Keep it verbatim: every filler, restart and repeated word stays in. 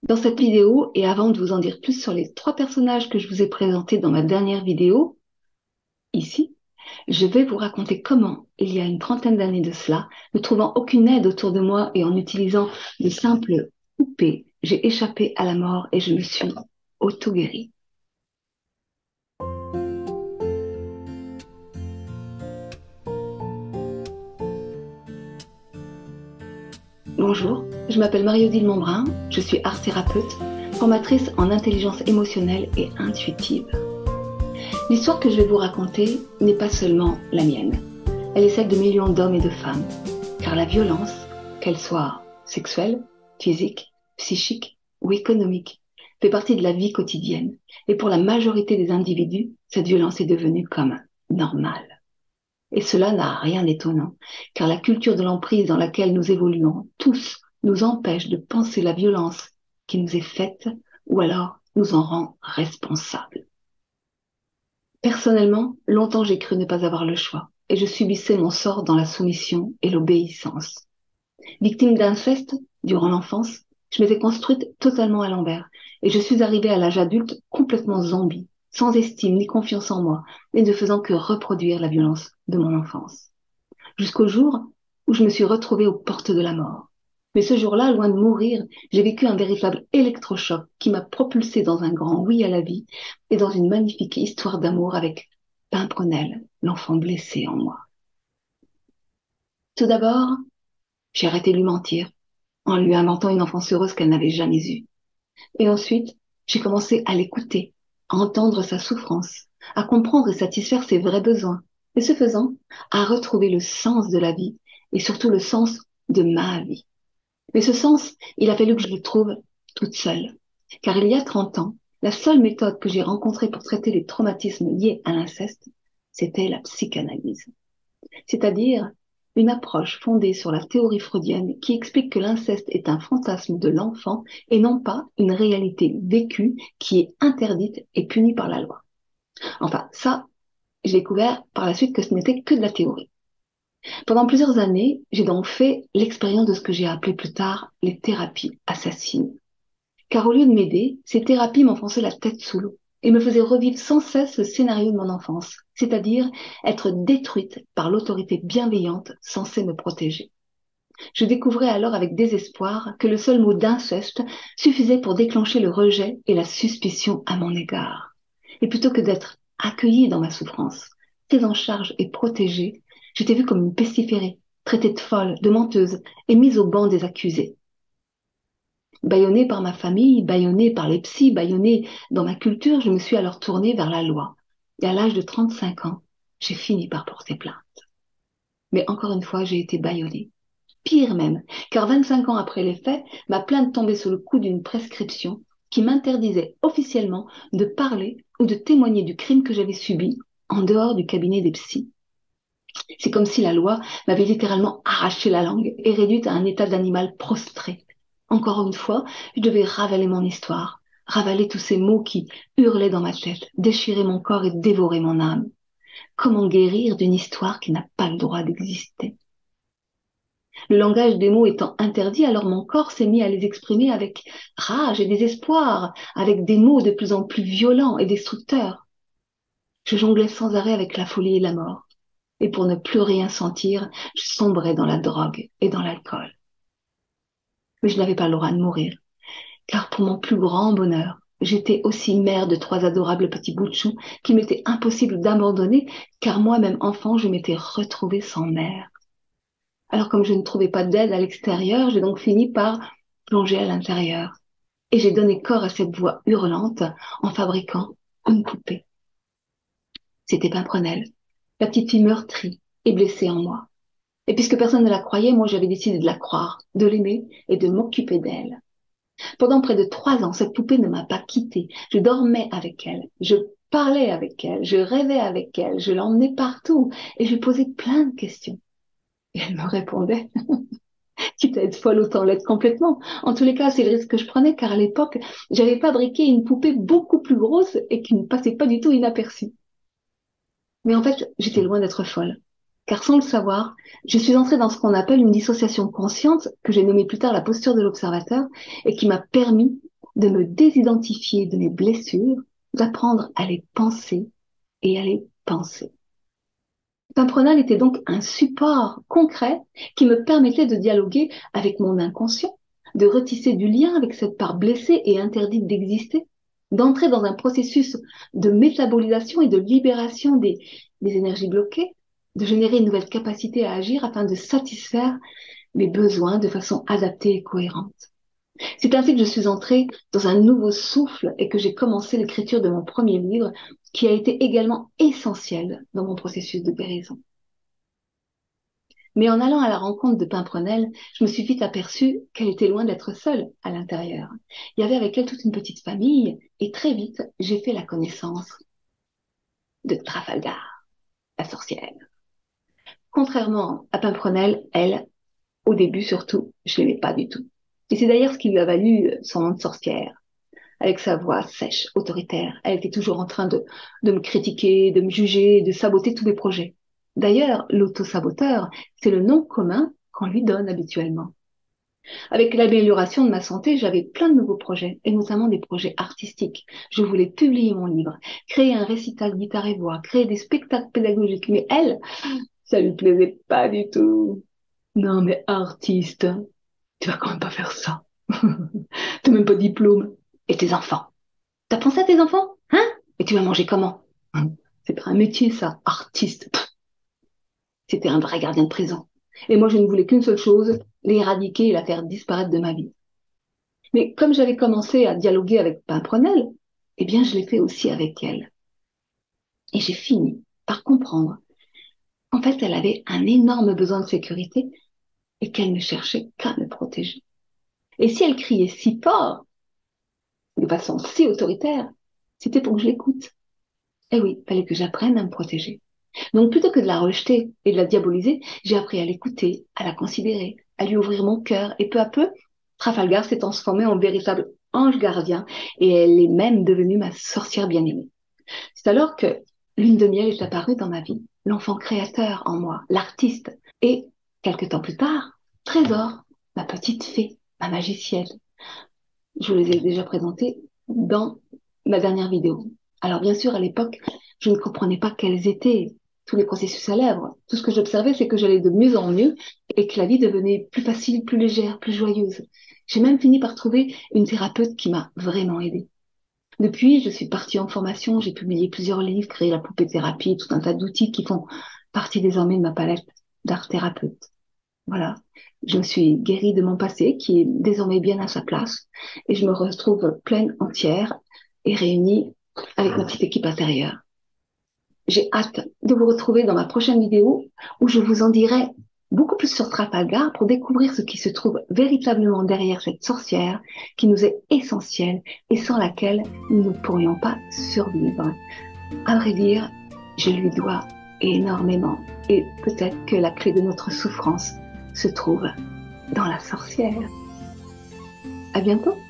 Dans cette vidéo, et avant de vous en dire plus sur les trois personnages que je vous ai présentés dans ma dernière vidéo, ici, je vais vous raconter comment, il y a une trentaine d'années de cela, ne trouvant aucune aide autour de moi et en utilisant de simples poupées, j'ai échappé à la mort et je me suis auto-guérie. Bonjour, je m'appelle Marie-Odile Montbrun, je suis art thérapeute, formatrice en intelligence émotionnelle et intuitive. L'histoire que je vais vous raconter n'est pas seulement la mienne, elle est celle de millions d'hommes et de femmes, car la violence, qu'elle soit sexuelle, physique, psychique ou économique, fait partie de la vie quotidienne, et pour la majorité des individus, cette violence est devenue comme normale. Et cela n'a rien d'étonnant, car la culture de l'emprise dans laquelle nous évoluons tous nous empêche de penser la violence qui nous est faite ou alors nous en rend responsables. Personnellement, longtemps j'ai cru ne pas avoir le choix et je subissais mon sort dans la soumission et l'obéissance. Victime d'inceste durant l'enfance, je m'étais construite totalement à l'envers et je suis arrivée à l'âge adulte complètement zombie, sans estime ni confiance en moi et ne faisant que reproduire la violence de mon enfance. Jusqu'au jour où je me suis retrouvée aux portes de la mort. Mais ce jour-là, loin de mourir, j'ai vécu un véritable électrochoc qui m'a propulsée dans un grand oui à la vie et dans une magnifique histoire d'amour avec Pimprenelle, l'enfant blessé en moi. Tout d'abord, j'ai arrêté de lui mentir en lui inventant une enfance heureuse qu'elle n'avait jamais eue. Et ensuite, j'ai commencé à l'écouter, à entendre sa souffrance, à comprendre et satisfaire ses vrais besoins. Et ce faisant, à retrouver le sens de la vie et surtout le sens de ma vie. Mais ce sens, il a fallu que je le trouve toute seule. Car il y a trente ans, la seule méthode que j'ai rencontrée pour traiter les traumatismes liés à l'inceste, c'était la psychanalyse. C'est-à-dire une approche fondée sur la théorie freudienne qui explique que l'inceste est un fantasme de l'enfant et non pas une réalité vécue qui est interdite et punie par la loi. Enfin, ça, j'ai découvert par la suite que ce n'était que de la théorie. Pendant plusieurs années, j'ai donc fait l'expérience de ce que j'ai appelé plus tard les thérapies assassines. Car au lieu de m'aider, ces thérapies m'enfonçaient la tête sous l'eau et me faisaient revivre sans cesse le scénario de mon enfance, c'est-à-dire être détruite par l'autorité bienveillante censée me protéger. Je découvrais alors avec désespoir que le seul mot d'inceste suffisait pour déclencher le rejet et la suspicion à mon égard. Et plutôt que d'être accueillie dans ma souffrance, prise en charge et protégée, j'étais vue comme une pestiférée, traitée de folle, de menteuse et mise au banc des accusés. Bâillonnée par ma famille, bâillonnée par les psys, bâillonnée dans ma culture, je me suis alors tournée vers la loi. Et à l'âge de trente-cinq ans, j'ai fini par porter plainte. Mais encore une fois, j'ai été bâillonnée. Pire même, car vingt-cinq ans après les faits, ma plainte tombait sous le coup d'une prescription qui m'interdisait officiellement de parler ou de témoigner du crime que j'avais subi en dehors du cabinet des psys. C'est comme si la loi m'avait littéralement arraché la langue et réduite à un état d'animal prostré. Encore une fois, je devais ravaler mon histoire, ravaler tous ces mots qui hurlaient dans ma tête, déchirer mon corps et dévorer mon âme. Comment guérir d'une histoire qui n'a pas le droit d'exister? Le langage des mots étant interdit, alors mon corps s'est mis à les exprimer avec rage et désespoir, avec des mots de plus en plus violents et destructeurs. Je jonglais sans arrêt avec la folie et la mort. Et pour ne plus rien sentir, je sombrais dans la drogue et dans l'alcool. Mais je n'avais pas le droit de mourir, car pour mon plus grand bonheur, j'étais aussi mère de trois adorables petits bouts de chou qu'il m'était impossible d'abandonner, car moi-même enfant, je m'étais retrouvée sans mère. Alors comme je ne trouvais pas d'aide à l'extérieur, j'ai donc fini par plonger à l'intérieur. Et j'ai donné corps à cette voix hurlante en fabriquant une poupée. C'était Pimprenelle, la petite fille meurtrie et blessée en moi. Et puisque personne ne la croyait, moi j'avais décidé de la croire, de l'aimer et de m'occuper d'elle. Pendant près de trois ans, cette poupée ne m'a pas quittée. Je dormais avec elle, je parlais avec elle, je rêvais avec elle, je l'emmenais partout et je lui posais plein de questions. Et elle me répondait, quitte à être folle, autant l'être complètement. En tous les cas, c'est le risque que je prenais car à l'époque, j'avais fabriqué une poupée beaucoup plus grosse et qui ne passait pas du tout inaperçue. Mais en fait, j'étais loin d'être folle. Car sans le savoir, je suis entrée dans ce qu'on appelle une dissociation consciente, que j'ai nommée plus tard la posture de l'observateur, et qui m'a permis de me désidentifier de mes blessures, d'apprendre à les penser et à les penser. Pimprenel était donc un support concret qui me permettait de dialoguer avec mon inconscient, de retisser du lien avec cette part blessée et interdite d'exister, d'entrer dans un processus de métabolisation et de libération des, des énergies bloquées, de générer une nouvelle capacité à agir afin de satisfaire mes besoins de façon adaptée et cohérente. C'est ainsi que je suis entrée dans un nouveau souffle et que j'ai commencé l'écriture de mon premier livre, qui a été également essentiel dans mon processus de guérison. Mais en allant à la rencontre de Pimprenel, je me suis vite aperçue qu'elle était loin d'être seule à l'intérieur. Il y avait avec elle toute une petite famille, et très vite, j'ai fait la connaissance de Trafalgar, la sorcière. Contrairement à Pimprenel, elle, au début surtout, je l'aimais pas du tout. Et c'est d'ailleurs ce qui lui a valu son nom de sorcière. Avec sa voix sèche, autoritaire, elle était toujours en train de, de me critiquer, de me juger, de saboter tous mes projets. D'ailleurs, l'auto-saboteur, c'est le nom commun qu'on lui donne habituellement. Avec l'amélioration de ma santé, j'avais plein de nouveaux projets, et notamment des projets artistiques. Je voulais publier mon livre, créer un récital guitare et voix, créer des spectacles pédagogiques, mais elle, ça lui plaisait pas du tout. Non mais artiste, tu vas quand même pas faire ça. T'as même pas de diplôme. Et tes enfants? T'as pensé à tes enfants? Hein? Et tu vas manger comment? Hein? C'est pas un métier, ça, artiste. Pff. C'était un vrai gardien de prison. Et moi, je ne voulais qu'une seule chose, l'éradiquer et la faire disparaître de ma vie. Mais comme j'avais commencé à dialoguer avec Pimprenel, eh bien, je l'ai fait aussi avec elle. Et j'ai fini par comprendre qu'en fait, elle avait un énorme besoin de sécurité et qu'elle ne cherchait qu'à me protéger. Et si elle criait si fort, de façon si autoritaire, c'était pour que je l'écoute. Eh oui, il fallait que j'apprenne à me protéger. Donc, plutôt que de la rejeter et de la diaboliser, j'ai appris à l'écouter, à la considérer, à lui ouvrir mon cœur. Et peu à peu, Trafalgar s'est transformée en véritable ange gardien et elle est même devenue ma sorcière bien-aimée. C'est alors que lune de miel est apparue dans ma vie, l'enfant créateur en moi, l'artiste. Et, quelque temps plus tard, Trésor, ma petite fée, ma magicienne. Je vous les ai déjà présentés dans ma dernière vidéo. Alors bien sûr, à l'époque, je ne comprenais pas quels étaient tous les processus à l'œuvre. Tout ce que j'observais, c'est que j'allais de mieux en mieux et que la vie devenait plus facile, plus légère, plus joyeuse. J'ai même fini par trouver une thérapeute qui m'a vraiment aidée. Depuis, je suis partie en formation, j'ai publié plusieurs livres, créé la poupée thérapie, tout un tas d'outils qui font partie désormais de ma palette d'art thérapeute. Voilà. Je me suis guérie de mon passé qui est désormais bien à sa place et je me retrouve pleine, entière et réunie avec ma petite équipe intérieure. J'ai hâte de vous retrouver dans ma prochaine vidéo où je vous en dirai beaucoup plus sur Trafalgar pour découvrir ce qui se trouve véritablement derrière cette sorcière qui nous est essentielle et sans laquelle nous ne pourrions pas survivre. À vrai dire, je lui dois énormément et peut-être que la clé de notre souffrance se trouve dans la sorcière. À bientôt!